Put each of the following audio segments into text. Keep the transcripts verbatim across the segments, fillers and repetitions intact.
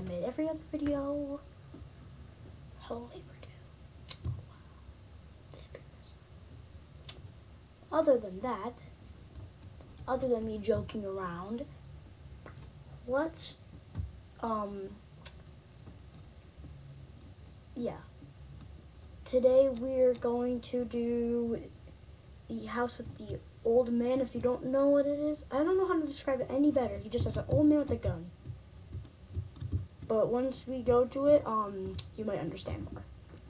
made every other video. Hello, Labor Day. Other than that, other than me joking around, let's, um, yeah. Today we're going to do the house with the old man. If you don't know what it is, I don't know how to describe it any better. He just has an old man with a gun. But once we go to it, um, you might understand more.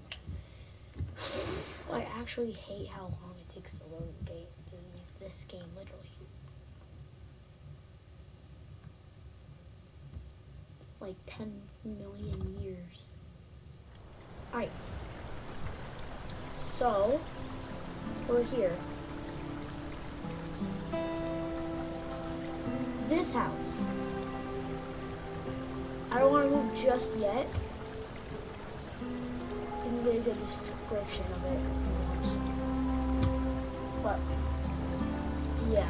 I actually hate how long it takes to load game, this game, literally. Like ten million years. Alright. So, we're here. This house. I don't want to move just yet. Didn't get a good description of it. But, yeah.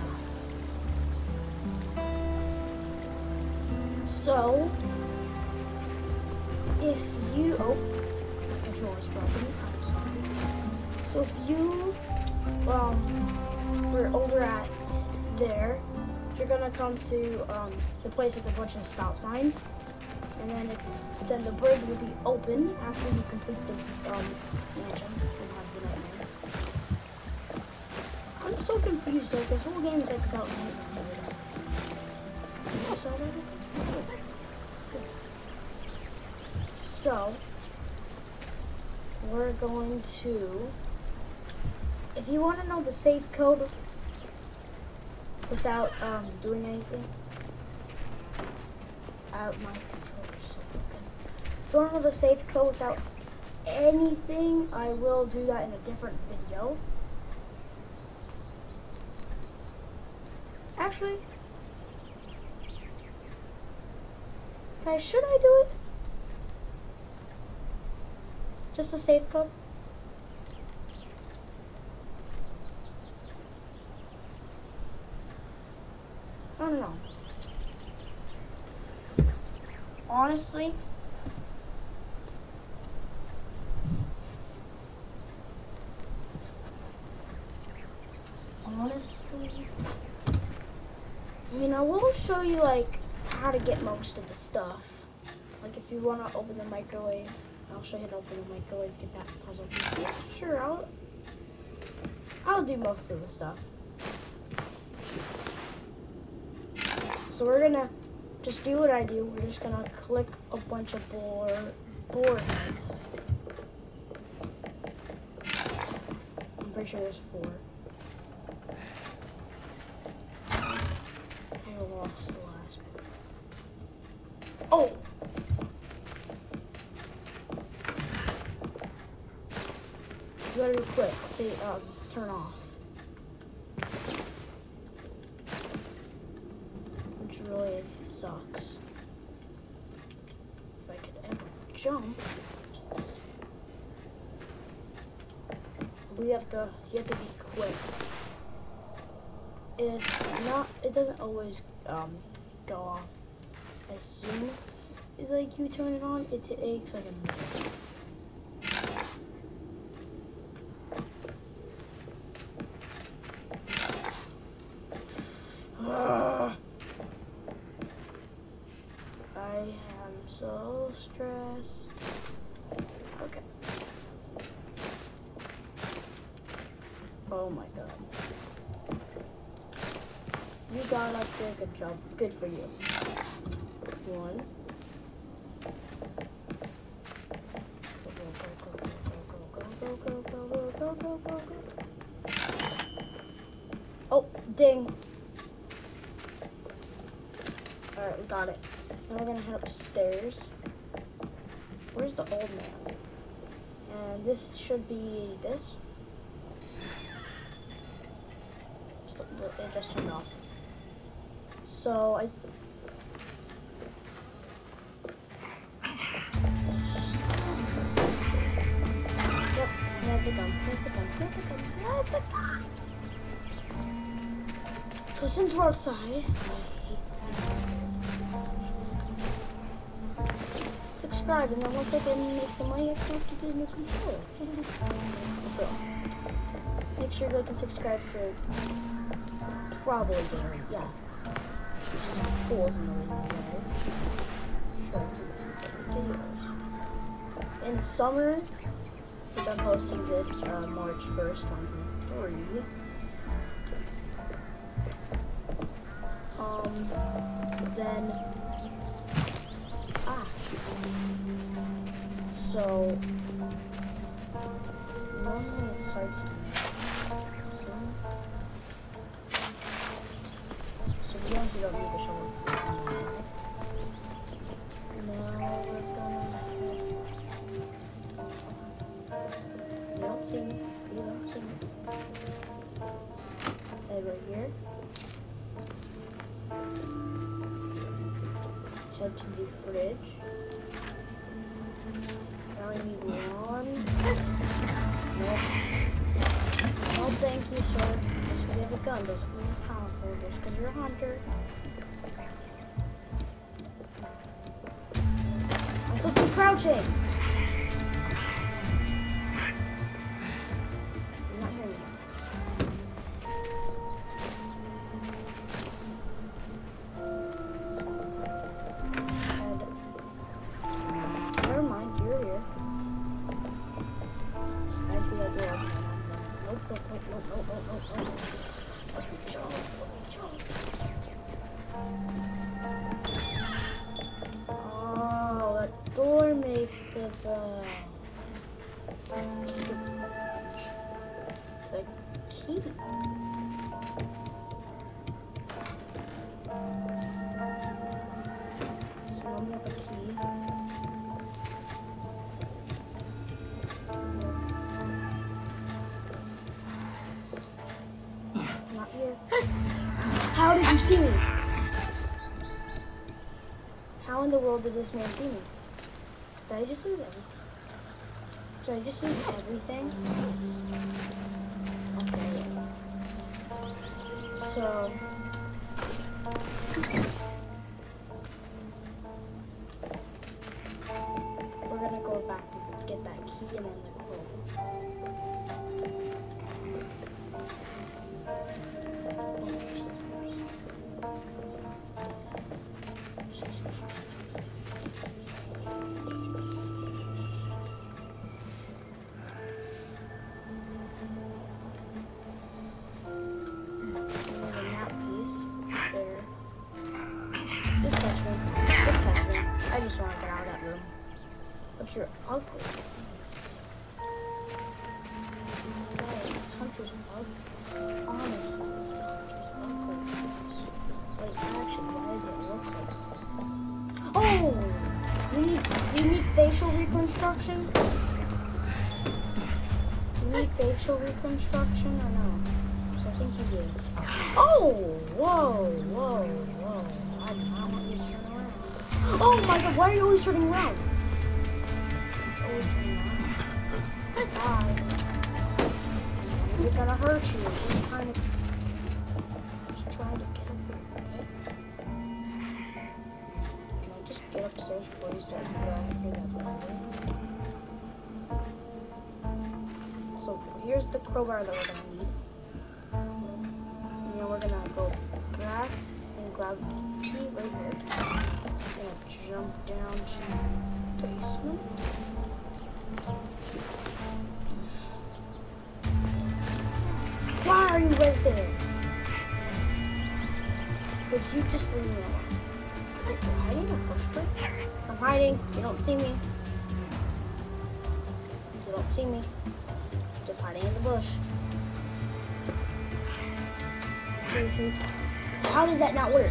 So, if you, oh, my controller's broken, I'm sorry. So if you, um, were over at there, you're gonna come to, um, the place with a bunch of stop signs. And then it, then the bridge will be open after you complete the um, mansion and have the nightmare. I'm so confused, like this whole game is like about nightmare. You saw that? So, we're going to, if you want to know the safe code without um, doing anything, out my If you want to know the safe code without anything, I will do that in a different video. Actually, guys, should I do it? Just the safe code? I don't know. Honestly, honestly, I mean, I will show you like how to get most of the stuff. Like if you want to open the microwave, I'll show you how to open the microwave, get that puzzle piece. Yeah, sure, I'll, I'll do most of the stuff. So we're gonna just do what I do. We're just gonna click a bunch of board, board heads. I'm pretty sure there's four. I lost the last one. Oh! You gotta do quick. Stay, um, turn off. Which really sucks. If I could ever jump. We have to, you have to be quick. It's not, it doesn't always um, go off as soon as like you turn it on. It takes like a minute. I am so stressed. Okay. Oh my god. You got up there, good job. Good for you. One. Go, go, go, go, go, go, go, go, go, go. Oh, ding. Alright, we got it. Now we're gonna head upstairs. Where's the old man? And this should be this. So it just turned off. So I. Yep, here's the gun. Here's the gun. Here's the gun. Here's the gun. So since we're outside, I hate this. subscribe, and then once I can make some money, I can have to get a new controller. So, make sure you like and subscribe for probably there. Yeah. Fools in the way. Sure. Videos. In summer, which I'm posting this uh, March first, twenty twenty-three. Um, then, ah, so, normally it starts so, so we actually don't need the shovel. Now we're gonna, you don't see me, you don't see me, head right here. Head to the fridge. Now I need one. Nope. No, thank you, sir. Just because you have a gun doesn't mean you're powerful. Just because you're a hunter. I'm supposed to be crouching. You're not hearing me. Oh, that door makes the uh, the key. So I'm gonna have a key. Not here. How did you see me? How in the world does this man see me? Did I just lose everything? Did I just lose everything? Okay. So... we're gonna go back and get that key and then the code. I just want to get out of that room. But you're ugly. This guy, this hunter's ugly. Honestly, this hunter's ugly. Like, actually, why does it look like... Oh! You need, do you need facial reconstruction? Do you need facial reconstruction or no? Because I think you do. Oh! Whoa, whoa, whoa. I do not want you to turn around. Oh my god, why are you always turning around? He's always turning around. Bye. We're gonna hurt you. Just trying to just trying to get up here, okay? Can I just get upstairs before you start running? Okay, that's what I'm doing. So here's the crowbar that we're gonna need. And then we're gonna go back and grab the key right here. Gonna jump down to the basement. Why are you right there? Could you just leave me alone? You're hiding or frustrated? I'm hiding. You don't see me. You don't see me. Just hiding in the bush. Seriously. How does that not work?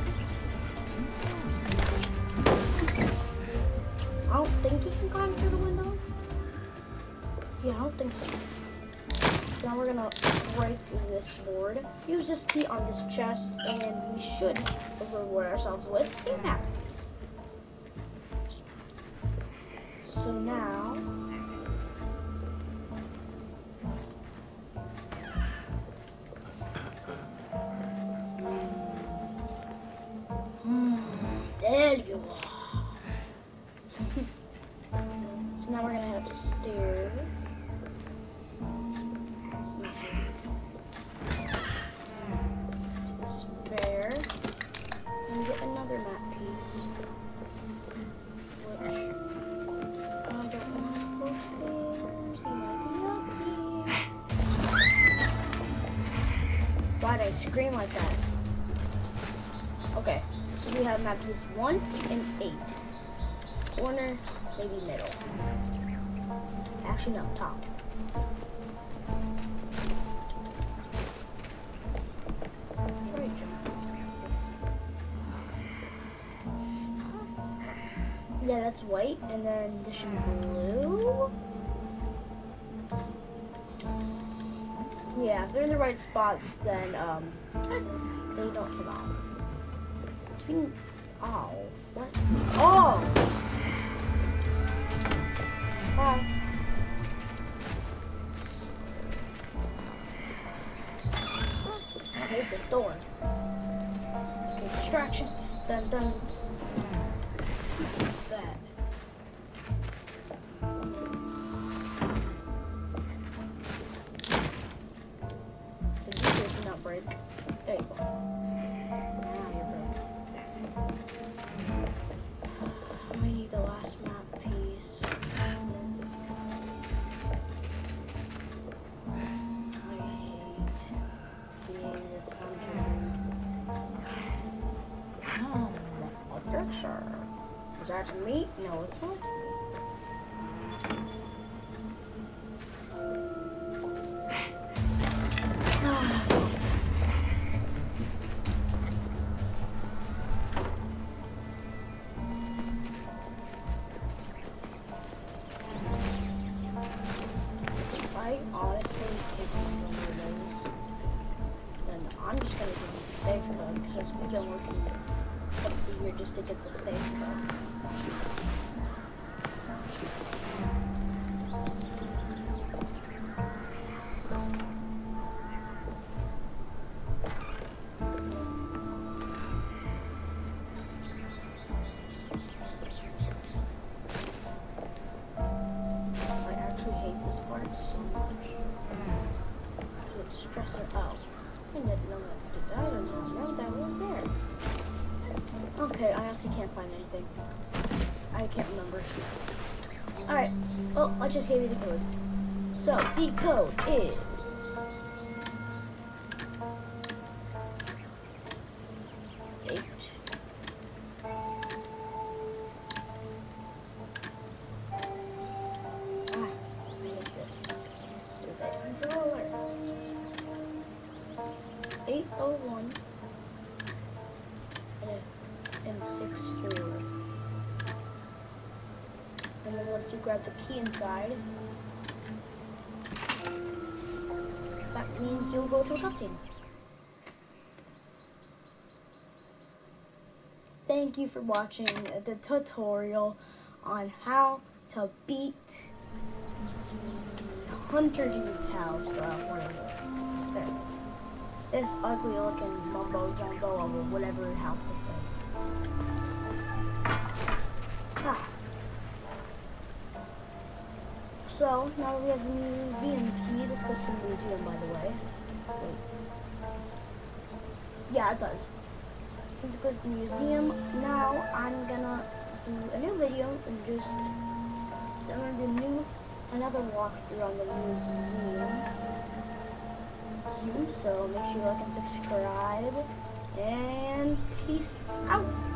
I don't think he can climb through the window. Yeah, I don't think so. So now we're gonna break this board. Use this key on this chest, and we should reward ourselves with a map piece. So now, there you are. So now we're gonna head upstairs. To this fair. And get another map piece. Which I don't want to go upstairs. He might be up here. Why'd I scream like that? Okay, so we have map piece one and eight. Corner, maybe middle. Actually, no, top. Yeah, that's white, and then this should be blue. Yeah, if they're in the right spots, then um, they don't come out. Between, oh, what? Oh! Hi. I hate this door. Okay, distraction. Dun dun. That. The gear should not break. There you go. Now you're broke. We need the last map piece. I hate seeing this hunter. Oh, a picture. Is that me? No, it's not me. I honestly hate one of those. Then I'm just gonna give you the safe code because we've been working up the year just to get the safe code. Okay, I honestly can't find anything. I can't remember. Alright, well, I just gave you the code. So, the code is... Eight. Ah, I hate this. Stupid controller. eight oh one. And six four. And then once you grab the key inside, that means you'll go to a cutscene. Thank you for watching the tutorial on how to beat Hunter Dude's house. Uh, whatever. There it is. This ugly looking mumbo jumbo or whatever house this is. Ah. So, now we have the museum key. This goes to the museum, by the way. Wait. Yeah, it does. Since it goes to the museum, now I'm gonna do a new video and just I'm gonna do new, another walkthrough on the museum soon. So make sure you like and subscribe. And peace out.